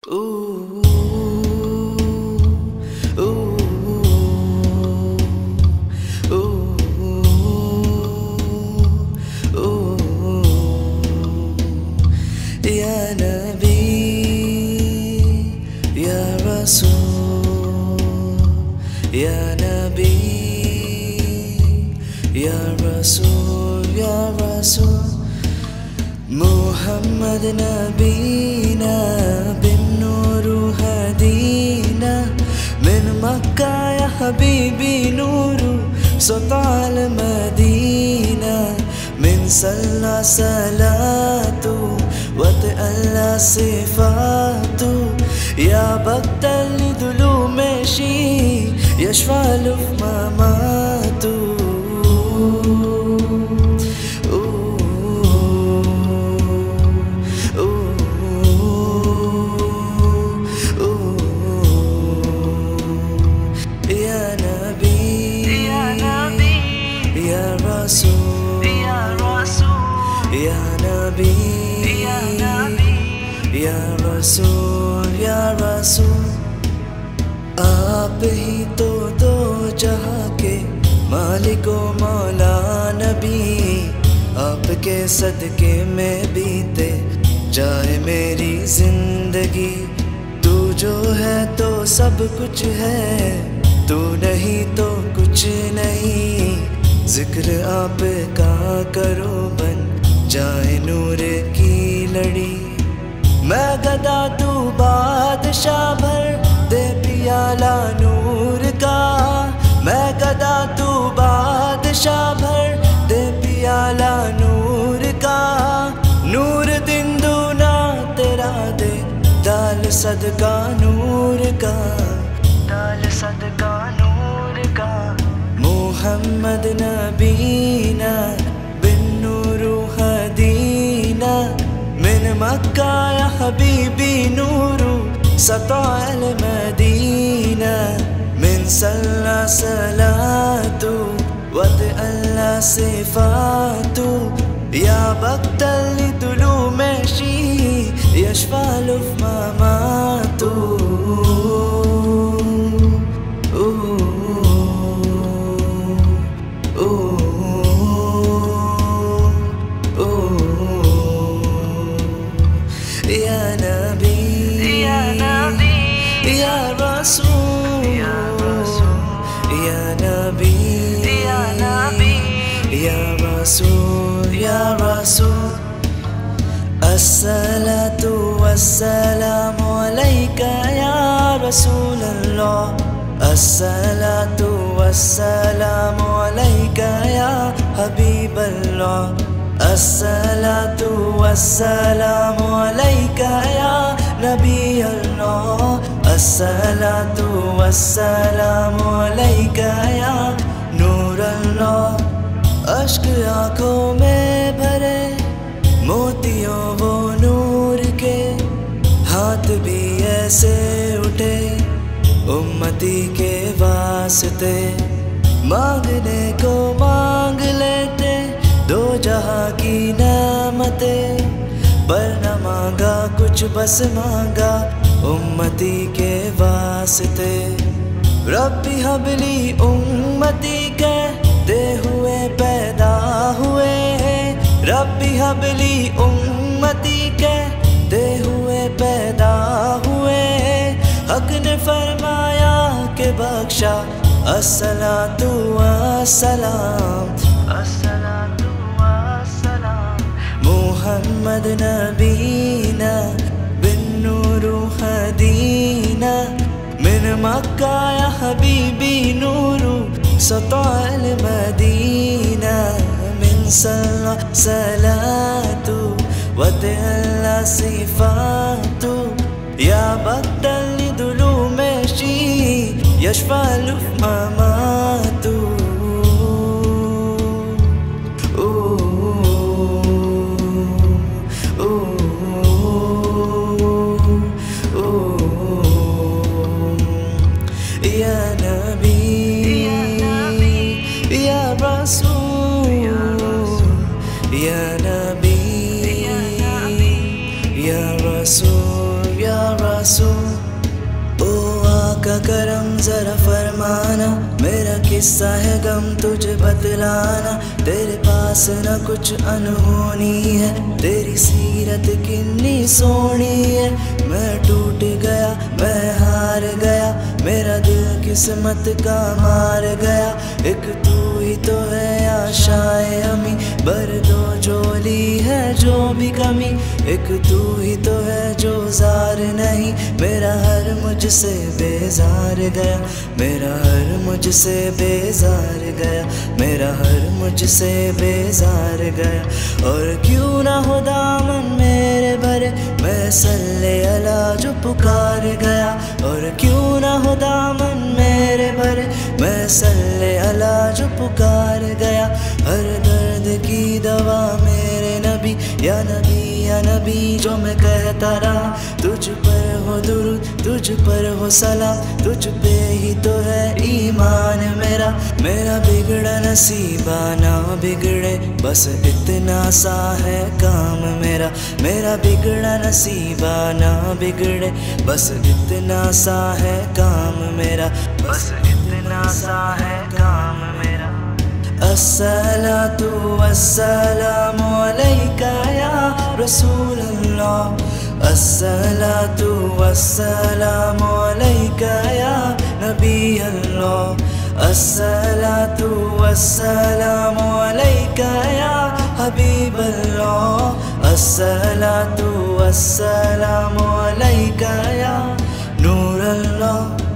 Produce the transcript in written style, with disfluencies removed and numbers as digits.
Ooh, ooh, ooh, ooh, Ya Nabi, Ya Rasul, Ya Nabi, Ya Rasul, Ya Rasul, Muhammad Nabina bin Nuru Hadina min Makkah ya Habibi Nuru Satal Madina min Salla Salatu wa ta'alla Sifatu ya Baktal Dhulumeshi Yashfalu Mamatu Ya Rasul, Ya Nabi, Ya Rasul, Ya Rasul, آپ ہی تو دو جہاں کے مالک و مولا نبی، آپ کے صدقے میں بیتے جائے میری زندگی، تو جو ہے تو سب کچھ ہے، تو نہیں تو کچھ نہیں، ذکر آپ کا کرو بن جائے نور کی لڑی، میں گدا تو بادشاہ بھر دے پیالہ نور کا، میں گدا تو بادشاہ بھر دے پیالہ نور کا، نور دن دونا تیرا دے دال صدقہ نور کا، دال صدقہ نور کا، محمد نبینا بن نور ہدینا من مکہ یا حبیبی نور سطع المدینہ من صلی صلاتو وتعلی صفاتو یا بقتل دلومشی یشفال مماتو Ya Nabi, Ya Rasul, Ya Nabi, Ya Rasul, Ya Rasul, As-salatu was-salamu alayka ya Rasulallah, As-salatu was-salamu alayka ya Habiballah, As-salatu was-salamu alayka ya Nabi Allah, As-salatu was-salamu alayka ya Nur Allah، اشک آنکھوں میں بھرے موتیوں وہ نور کے، ہاتھ بھی ایسے اٹھے امتی کے واسطے، مانگنے کو مانگ لیتے دو جہاں کی نعمتیں، پر نہ مانگا کچھ بس مانگا امتی کے واسطے، ربی حبلی امتی کہتے ہوئے پیدا ہوئے ہیں، ربی حبلی امتی کہتے ہوئے پیدا ہوئے ہیں، حق نے فرمایا کہ بخشا الصلاۃ والسلام، الصلاۃ والسلام، محمد نبینا بن نور ہدینا من مکہ یا حبیبی نور سطع المدینہ من صلی صلاتو وتعلی صفاتو یا بقتل دلومشی یشفال مماتو Ya Nabi, Ya Rasul, Ya Nabi, Ya Rasul, Ya Rasul. रसूल। ओ आका करम जरा फरमाना, मेरा किस्सा है गम तुझे बतलाना। तेरे पास न कुछ अनहोनी है, तेरी सीरत कितनी सोनी है। मैं टूट गया, मैं हार गया, मेरा दिल किस्मत का मार गया। एक तू ही तो है आशाए अमी, बर दो जोली है जो भी कमी। एक तू ही तो है जो जार नहीं, मेरा हर मुझसे बेजार गया, मेरा हर मुझसे बेजार गया, मेरा हर मुझसे बेजार गया। और क्यों ना हो दामन मेरे भरे, मैं सल्ले अला जो पुकार गया। और क्यों ना हो दामन मेरे भरे, मैं सल्ले अला जो पुकार गया। हर दर्द की दवा मेरे नबी, या नबी या नबी जो मैं कहता रहा। तुझ पर हो दुरूद, तुझ पर हो सलाम, तुझ पे ही तो है ईमान मेरा। मेरा बिगड़ा नसीबा ना बिगड़े, बस इतना सा है काम मेरा। मेरा बिगड़ा नसीबा ना बिगड़े, बस इतना सा है काम मेरा, बस इतना सा है काम मेरा। अस्सलातु वस्सलामु अलैका या रसूल अल्लाह। अस्सलातु वस्सलामु अलैका या नबी अल्लाह। अस्सलातु वस्सलामु अलैका या हबीब अल्लाह। अस्सलातु वस्सलामु अलैका या नूर अल्लाह।